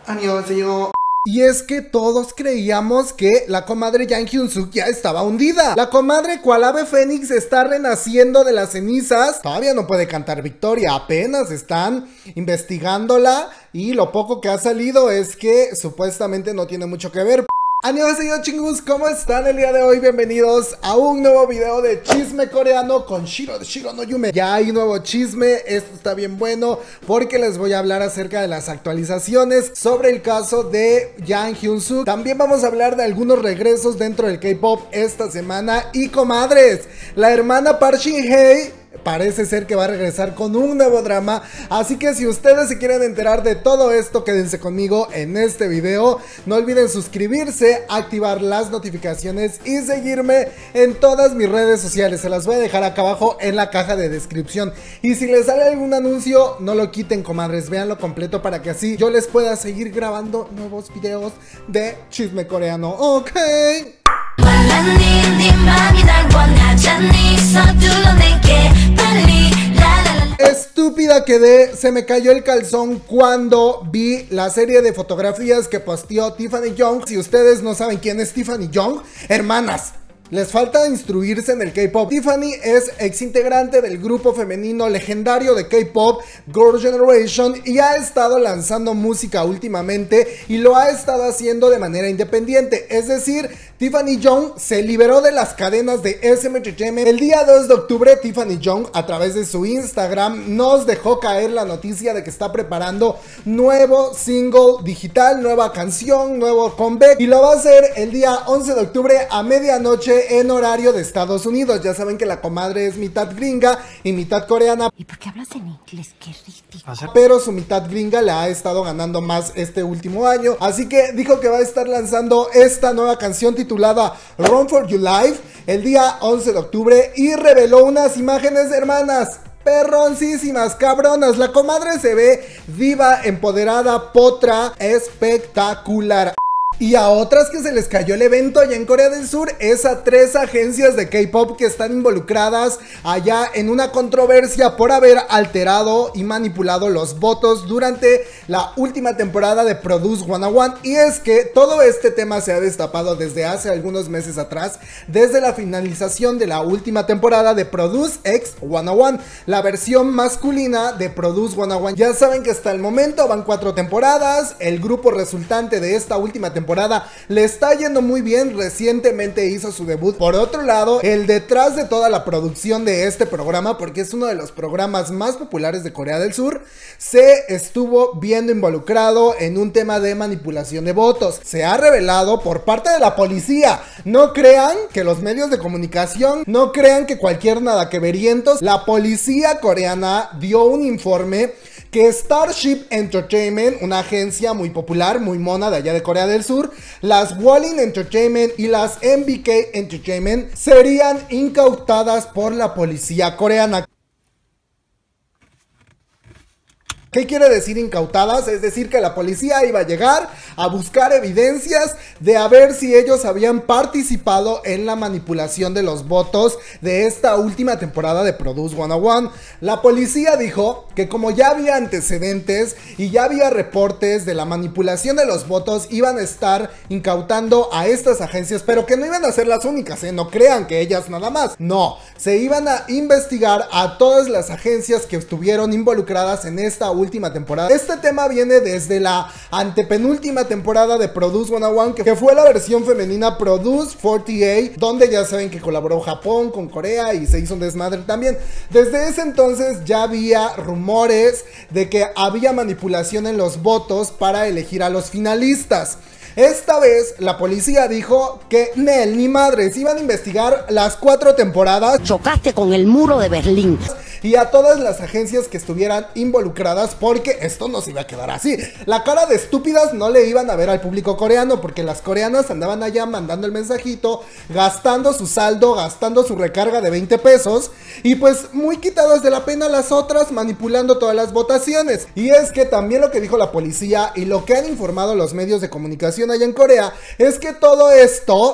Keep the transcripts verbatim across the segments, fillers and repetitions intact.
Annyeonghaseyo. Y es que todos creíamos que la comadre Jang Hyun-suk ya estaba hundida. La comadre cual ave fénix está renaciendo de las cenizas. Todavía no puede cantar victoria, apenas están investigándola y lo poco que ha salido es que supuestamente no tiene mucho que ver. Annyeonghaseyo chingus, ¿cómo están el día de hoy? Bienvenidos a un nuevo video de chisme coreano con Shiro de Shiro no Yume. Ya hay nuevo chisme, esto está bien bueno porque les voy a hablar acerca de las actualizaciones sobre el caso de Jang Hyun-suk. También vamos a hablar de algunos regresos dentro del K-pop esta semana. Y comadres, la hermana Park Shin-hye parece ser que va a regresar con un nuevo drama, así que si ustedes se quieren enterar de todo esto, quédense conmigo en este video. No olviden suscribirse, activar las notificaciones y seguirme en todas mis redes sociales. Se las voy a dejar acá abajo en la caja de descripción. Y si les sale algún anuncio, no lo quiten, comadres, véanlo completo para que así yo les pueda seguir grabando nuevos videos de chisme coreano, ¿ok? Estúpida quedé, se me cayó el calzón cuando vi la serie de fotografías que posteó Tiffany Young. Si ustedes no saben quién es Tiffany Young, hermanas, les falta instruirse en el K-pop. Tiffany es ex integrante del grupo femenino legendario de K-pop Girl Generation y ha estado lanzando música últimamente y lo ha estado haciendo de manera independiente. Es decir, Tiffany Young se liberó de las cadenas de S M Entertainment. El día dos de octubre, Tiffany Young a través de su Instagram nos dejó caer la noticia de que está preparando nuevo single digital, nueva canción, nuevo comeback, y lo va a hacer el día once de octubre a medianoche en horario de Estados Unidos. Ya saben que la comadre es mitad gringa y mitad coreana. ¿Y por qué hablas en inglés? Qué ridículo. Pero su mitad gringa la ha estado ganando más este último año. Así que dijo que va a estar lanzando esta nueva canción titulada Run for Your Life el día once de octubre y reveló unas imágenes, hermanas, perroncísimas, cabronas. La comadre se ve diva, empoderada, potra, espectacular. Y a otras que se les cayó el evento allá en Corea del Sur es a tres agencias de K-pop que están involucradas allá en una controversia por haber alterado y manipulado los votos durante la última temporada de Produce ciento uno. Y es que todo este tema se ha destapado desde hace algunos meses atrás, desde la finalización de la última temporada de Produce X ciento uno, la versión masculina de Produce ciento uno. Ya saben que hasta el momento van cuatro temporadas, el grupo resultante de esta última temporada le está yendo muy bien, recientemente hizo su debut. Por otro lado, el detrás de toda la producción de este programa, porque es uno de los programas más populares de Corea del Sur, se estuvo viendo involucrado en un tema de manipulación de votos. Se ha revelado por parte de la policía. No crean que los medios de comunicación, no crean que cualquier nada que verientos. La policía coreana dio un informe que Starship Entertainment, una agencia muy popular, muy mona de allá de Corea del Sur, las Wallin Entertainment y las M B K Entertainment serían incautadas por la policía coreana. ¿Qué quiere decir incautadas? Es decir, que la policía iba a llegar a buscar evidencias de a ver si ellos habían participado en la manipulación de los votos de esta última temporada de Produce ciento uno. La policía dijo que como ya había antecedentes y ya había reportes de la manipulación de los votos, iban a estar incautando a estas agencias, pero que no iban a ser las únicas, ¿eh? No crean que ellas nada más. No, se iban a investigar a todas las agencias que estuvieron involucradas en esta última temporada. Este tema viene desde la antepenúltima temporada de Produce ciento uno, que fue la versión femenina Produce cuarenta y ocho, donde ya saben que colaboró Japón con Corea y se hizo un desmadre también. Desde ese entonces ya había rumores de que había manipulación en los votos para elegir a los finalistas. Esta vez la policía dijo que Nel, ni madres, iban a investigar las cuatro temporadas. Chocaste con el muro de Berlín. Y a todas las agencias que estuvieran involucradas, porque esto no se iba a quedar así. La cara de estúpidas no le iban a ver al público coreano, porque las coreanas andaban allá mandando el mensajito, gastando su saldo, gastando su recarga de veinte pesos, y pues muy quitadas de la pena las otras, manipulando todas las votaciones. Y es que también lo que dijo la policía y lo que han informado los medios de comunicación allá en Corea es que todo esto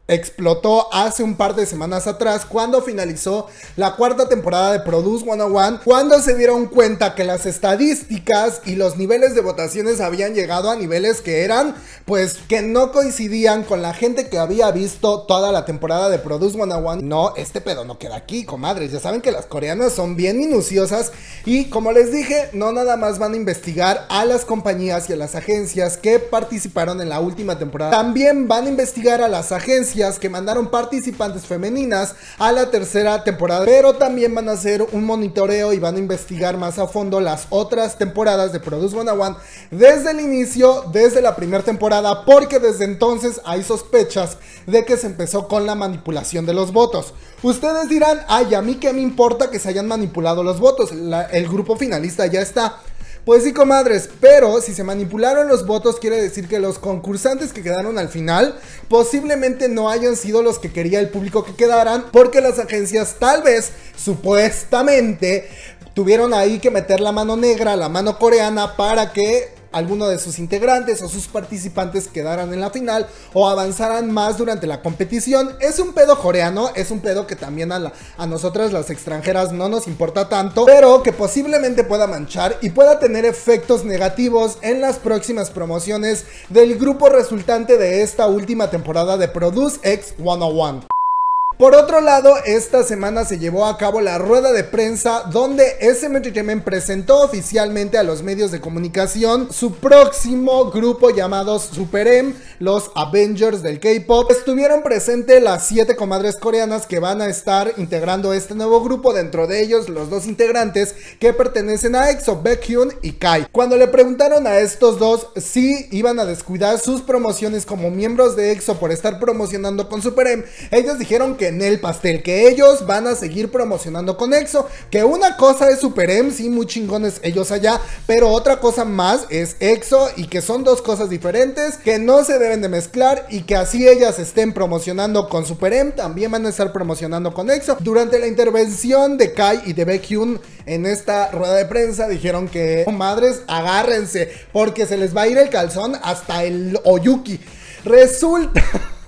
explotó hace un par de semanas atrás cuando finalizó la cuarta temporada de Produce ciento uno, cuando se dieron cuenta que las estadísticas y los niveles de votaciones habían llegado a niveles que eran, pues, que no coincidían con la gente que había visto toda la temporada de Produce ciento uno. No, este pedo no queda aquí, comadres. Ya saben que las coreanas son bien minuciosas y, como les dije, no nada más van a investigar a las compañías y a las agencias que participaron en la última temporada, también van a investigar a las agencias que mandaron participantes femeninas a la tercera temporada, pero también van a hacer un monitoreo y van a investigar más a fondo las otras temporadas de Produce ciento uno desde el inicio, desde la primera temporada, porque desde entonces hay sospechas de que se empezó con la manipulación de los votos. Ustedes dirán, ay, a mí qué me importa que se hayan manipulado los votos, la, el grupo finalista ya está. Pues sí, comadres, pero si se manipularon los votos quiere decir que los concursantes que quedaron al final posiblemente no hayan sido los que quería el público que quedaran, porque las agencias tal vez, supuestamente, tuvieron ahí que meter la mano negra, la mano coreana, para que alguno de sus integrantes o sus participantes quedaran en la final o avanzaran más durante la competición. Es un pedo coreano, es un pedo que también a, la, a nosotras las extranjeras no nos importa tanto, pero que posiblemente pueda manchar y pueda tener efectos negativos en las próximas promociones del grupo resultante de esta última temporada de Produce X ciento uno. Por otro lado, esta semana se llevó a cabo la rueda de prensa donde S M Entertainment presentó oficialmente a los medios de comunicación su próximo grupo llamado Super M, los Avengers del K-pop. Estuvieron presentes las siete comadres coreanas que van a estar integrando este nuevo grupo, dentro de ellos los dos integrantes que pertenecen a EXO, Baekhyun y Kai. Cuando le preguntaron a estos dos si iban a descuidar sus promociones como miembros de EXO por estar promocionando con Super M, ellos dijeron que en el pastel, que ellos van a seguir promocionando con EXO, que una cosa es Super M, sí, muy chingones ellos allá, pero otra cosa más es EXO y que son dos cosas diferentes, que no se deben de mezclar y que así ellas estén promocionando con Super M, también van a estar promocionando con EXO. Durante la intervención de Kai y de Baekhyun en esta rueda de prensa dijeron que, oh, madres, agárrense porque se les va a ir el calzón hasta el Oyuki. Resulta...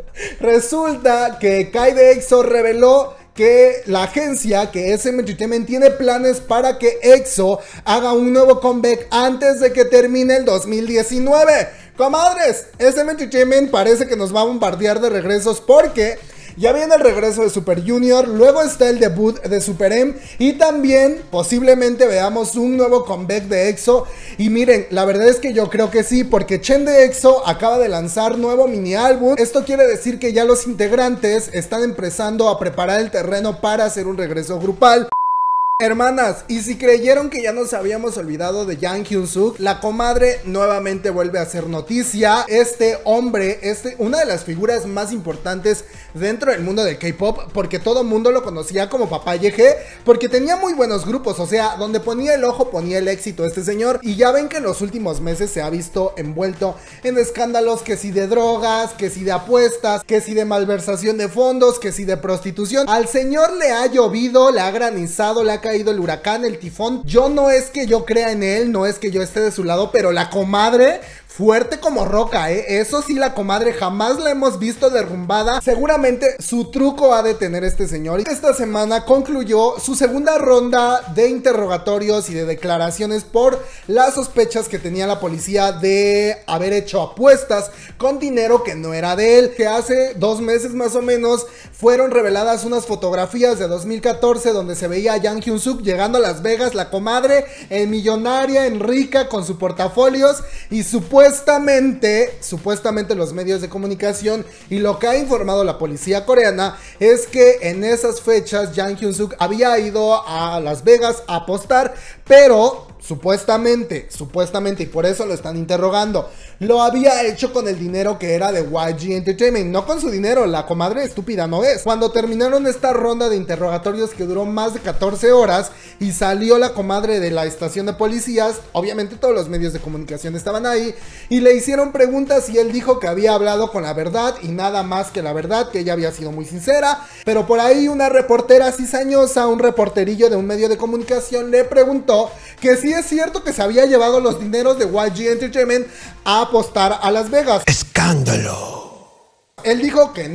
Resulta que Kai de EXO reveló que la agencia, que S M Entertainment, tiene planes para que EXO haga un nuevo comeback antes de que termine el dos mil diecinueve. Comadres, S M Entertainment parece que nos va a bombardear de regresos porque ya viene el regreso de Super Junior, luego está el debut de Super M y también posiblemente veamos un nuevo comeback de EXO. Y miren, la verdad es que yo creo que sí, porque Chen de EXO acaba de lanzar nuevo mini álbum. Esto quiere decir que ya los integrantes están empezando a preparar el terreno para hacer un regreso grupal. Hermanas, y si creyeron que ya nos habíamos olvidado de Jang Hyun-suk, la comadre nuevamente vuelve a hacer noticia. Este hombre, este, una de las figuras más importantes dentro del mundo del K-pop, porque todo el mundo lo conocía como Papá Yeje, porque tenía muy buenos grupos, o sea, donde ponía el ojo ponía el éxito este señor. Y ya ven que en los últimos meses se ha visto envuelto en escándalos, que si de drogas, que si de apuestas, que si de malversación de fondos, que si de prostitución. Al señor le ha llovido, le ha granizado, le ha caído el huracán, el tifón. Yo no es que yo crea en él, no es que yo esté de su lado, pero la comadre fuerte como roca, ¿eh? Eso sí, la comadre jamás la hemos visto derrumbada. Seguramente su truco ha de tener este señor. Y esta semana concluyó su segunda ronda de interrogatorios y de declaraciones por las sospechas que tenía la policía de haber hecho apuestas con dinero que no era de él. Que hace dos meses más o menos fueron reveladas unas fotografías de dos mil catorce donde se veía a Jang Hyun-suk llegando a Las Vegas, la comadre en millonaria, en rica, con sus portafolios, y supuestamente Supuestamente, supuestamente los medios de comunicación y lo que ha informado la policía coreana es que en esas fechas Jang Hyun-suk había ido a Las Vegas a apostar, pero supuestamente, supuestamente, y por eso lo están interrogando, lo había hecho con el dinero que era de Y G Entertainment, no con su dinero. La comadre estúpida no es. Cuando terminaron esta ronda de interrogatorios que duró más de catorce horas y salió la comadre de la estación de policías, obviamente todos los medios de comunicación estaban ahí y le hicieron preguntas y él dijo que había hablado con la verdad y nada más que la verdad, que ella había sido muy sincera. Pero por ahí una reportera cizañosa, un reporterillo de un medio de comunicación, le preguntó que si es cierto que se había llevado los dineros de Y G Entertainment a apostar a Las Vegas. ¡Escándalo! Él dijo que no,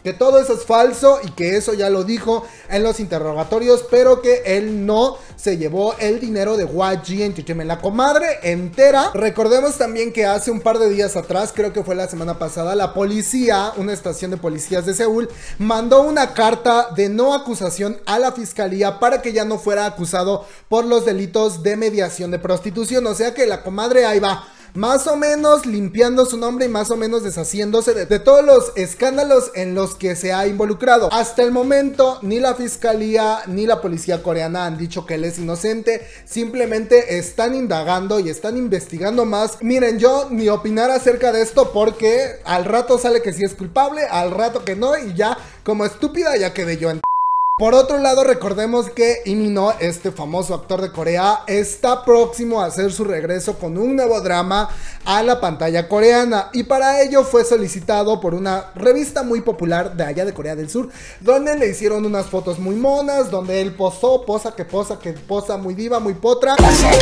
que todo eso es falso y que eso ya lo dijo en los interrogatorios, pero que él no se llevó el dinero de Y G Entertainment. La comadre entera. Recordemos también que hace un par de días atrás, creo que fue la semana pasada, la policía, una estación de policías de Seúl, mandó una carta de no acusación a la fiscalía para que ya no fuera acusado por los delitos de mediación de prostitución. O sea que la comadre ahí va, más o menos limpiando su nombre y más o menos deshaciéndose de, de todos los escándalos en los que se ha involucrado. Hasta el momento ni la fiscalía ni la policía coreana han dicho que él es inocente, simplemente están indagando y están investigando más. Miren, yo ni opinar acerca de esto porque al rato sale que sí es culpable, al rato que no, y ya como estúpida ya quedé yo en... Por otro lado, recordemos que Lee Min-ho, este famoso actor de Corea, está próximo a hacer su regreso con un nuevo drama a la pantalla coreana, y para ello fue solicitado por una revista muy popular de allá de Corea del Sur, donde le hicieron unas fotos muy monas, donde él posó, posa que posa, que posa muy diva, muy potra.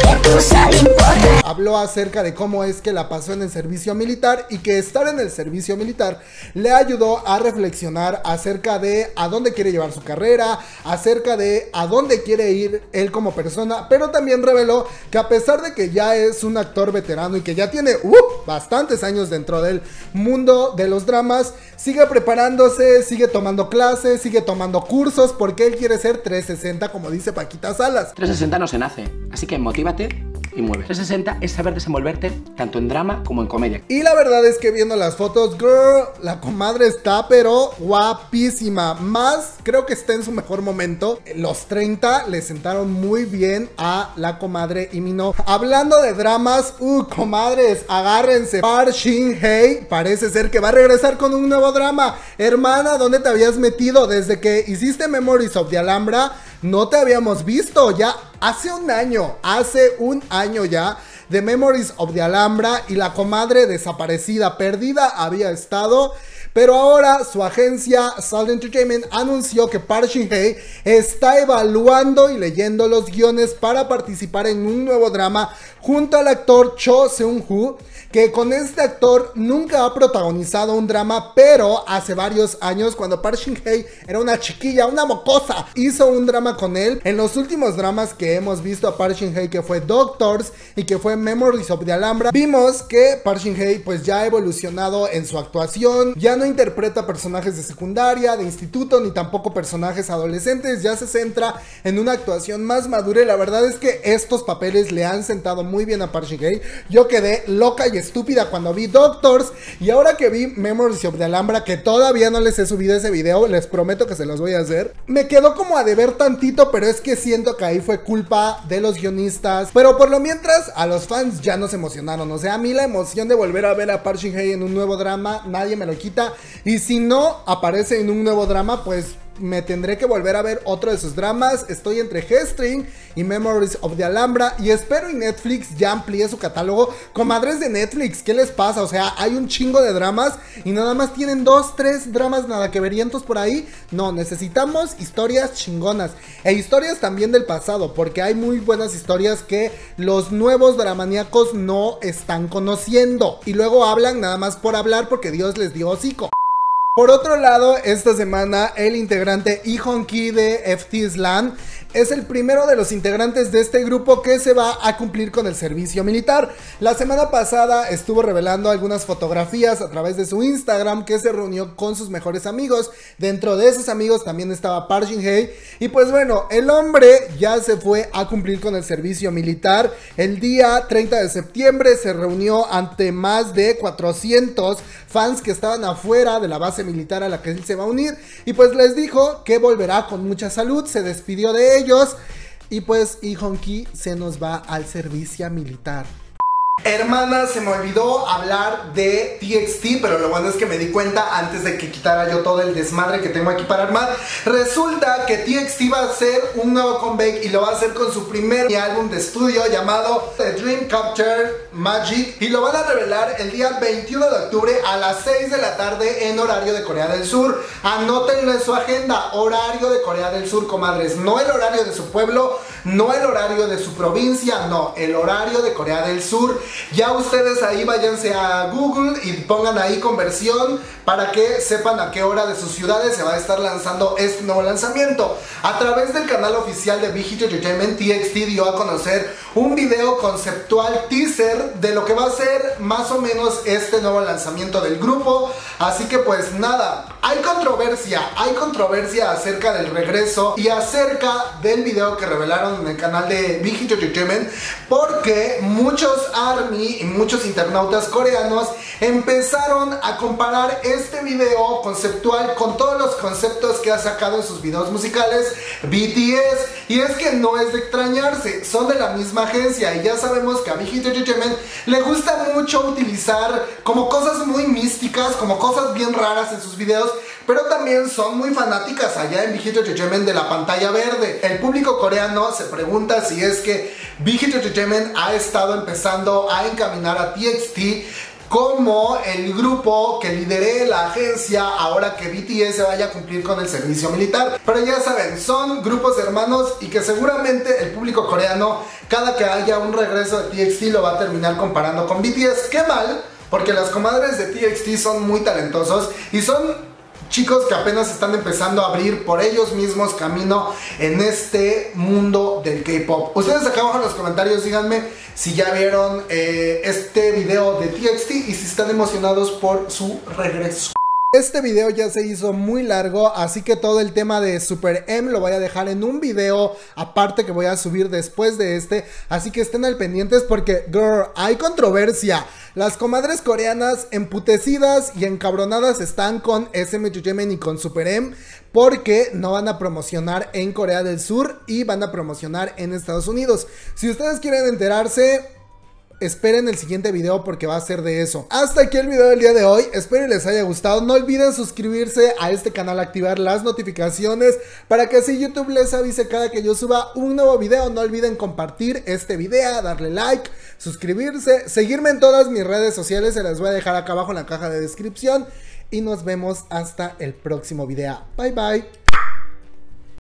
Habló acerca de cómo es que la pasó en el servicio militar y que estar en el servicio militar le ayudó a reflexionar acerca de a dónde quiere llevar su carrera, acerca de a dónde quiere ir él como persona, pero también reveló que a pesar de que ya es un actor veterano y que ya tiene uh, bastantes años dentro del mundo de los dramas, sigue preparándose, sigue tomando clases, sigue tomando cursos, porque él quiere ser trescientos sesenta, como dice Paquita Salas. trescientos sesenta no se nace, así que motívate y mueve. trescientos sesenta es saber desenvolverte tanto en drama como en comedia. Y la verdad es que viendo las fotos, girl, la comadre está pero guapísima. Más, creo que está en su mejor momento. Los treinta le sentaron muy bien a la comadre Lee Min-ho. Hablando de dramas, uh, comadres, agárrense. Park Shin-hye parece ser que va a regresar con un nuevo drama. Hermana, ¿dónde te habías metido? Desde que hiciste Memories of the Alhambra, no te habíamos visto. Ya hace un año, hace un año ya, de Memories of the Alhambra, y la comadre desaparecida, perdida había estado. Pero ahora su agencia Salt Entertainment anunció que Park Shin-hye está evaluando y leyendo los guiones para participar en un nuevo drama junto al actor Cho Seung-woo, que con este actor nunca ha protagonizado un drama, pero hace varios años, cuando Park Shin-hye era una chiquilla, una mocosa, hizo un drama con él. En los últimos dramas que hemos visto a Park Shin-hye, que fue Doctors y que fue Memories of the Alhambra, vimos que Park Shin-hye pues ya ha evolucionado en su actuación, ya no interpreta personajes de secundaria, de instituto, ni tampoco personajes adolescentes, ya se centra en una actuación más madura, y la verdad es que estos papeles le han sentado muy bien a Park Shin-hye. Yo quedé loca y estúpida cuando vi Doctors, y ahora que vi Memories of the Alhambra, que todavía no les he subido ese video, les prometo que se los voy a hacer, me quedó como a deber tantito, pero es que siento que ahí fue culpa de los guionistas. Pero por lo mientras, a los fans ya nos emocionaron. O sea, a mí la emoción de volver a ver a Park Shin-hye en un nuevo drama, nadie me lo quita, y si no aparece en un nuevo drama, pues me tendré que volver a ver otro de sus dramas. Estoy entre G-String y Memories of the Alhambra, y espero y Netflix ya amplíe su catálogo. Comadres de Netflix, ¿qué les pasa? O sea, hay un chingo de dramas y nada más tienen dos, tres dramas nada que verientos por ahí. No, necesitamos historias chingonas, e historias también del pasado, porque hay muy buenas historias que los nuevos dramaníacos no están conociendo, y luego hablan nada más por hablar porque Dios les dio hocico. Por otro lado, esta semana el integrante Lee Hong-ki de F T Island es el primero de los integrantes de este grupo que se va a cumplir con el servicio militar. La semana pasada estuvo revelando algunas fotografías a través de su Instagram, que se reunió con sus mejores amigos. Dentro de esos amigos también estaba Park Shin-hye, y pues bueno, el hombre ya se fue a cumplir con el servicio militar. El día treinta de septiembre se reunió ante más de cuatrocientos fans que estaban afuera de la base militar a la que él se va a unir, y pues les dijo que volverá con mucha salud. Se despidió de ellos, y pues Lee Hong-ki se nos va al servicio militar. Hermana, se me olvidó hablar de T X T, pero lo bueno es que me di cuenta antes de que quitara yo todo el desmadre que tengo aquí para armar. Resulta que T X T va a hacer un nuevo comeback, y lo va a hacer con su primer álbum de estudio llamado The Dream Capture Magic, y lo van a revelar el día veintiuno de octubre a las seis de la tarde en horario de Corea del Sur. Anótenlo en su agenda, horario de Corea del Sur, comadres, no el horario de su pueblo, no el horario de su provincia, no, el horario de Corea del Sur. Ya ustedes ahí váyanse a Google y pongan ahí conversión para que sepan a qué hora de sus ciudades se va a estar lanzando este nuevo lanzamiento. A través del canal oficial de Big Hit Entertainment, T X T dio a conocer un video conceptual teaser de lo que va a ser más o menos este nuevo lanzamiento del grupo. Así que pues nada, hay controversia, hay controversia acerca del regreso y acerca del video que revelaron en el canal de Big Hit Entertainment, porque muchos ARMY y muchos internautas coreanos empezaron a comparar este video conceptual con todos los conceptos que ha sacado en sus videos musicales B T S. Y es que no es de extrañarse, son de la misma agencia y ya sabemos que a Big Hit Entertainment le gusta mucho utilizar como cosas muy místicas, como cosas bien raras en sus videos, pero también son muy fanáticas allá en Big Hit Entertainment de la pantalla verde. El público coreano se pregunta si es que Big Hit Entertainment ha estado empezando a encaminar a T X T como el grupo que lidere la agencia ahora que B T S vaya a cumplir con el servicio militar. Pero ya saben, son grupos hermanos y que seguramente el público coreano, cada que haya un regreso de T X T, lo va a terminar comparando con B T S. ¡Qué mal! Porque las comadres de T X T son muy talentosos y son chicos que apenas están empezando a abrir por ellos mismos camino en este mundo del K-pop. Ustedes acá abajo en los comentarios díganme si ya vieron eh, este video de T X T y si están emocionados por su regreso. Este video ya se hizo muy largo, así que todo el tema de Super M lo voy a dejar en un video aparte que voy a subir después de este. Así que estén al pendientes porque, girl, hay controversia. Las comadres coreanas emputecidas y encabronadas están con S M Entertainment y con Super M porque no van a promocionar en Corea del Sur y van a promocionar en Estados Unidos. Si ustedes quieren enterarse, esperen el siguiente video porque va a ser de eso. Hasta aquí el video del día de hoy, espero les haya gustado. No olviden suscribirse a este canal, activar las notificaciones para que así YouTube les avise cada que yo suba un nuevo video. No olviden compartir este video, darle like, suscribirse, seguirme en todas mis redes sociales, se las voy a dejar acá abajo en la caja de descripción y nos vemos hasta el próximo video. Bye bye.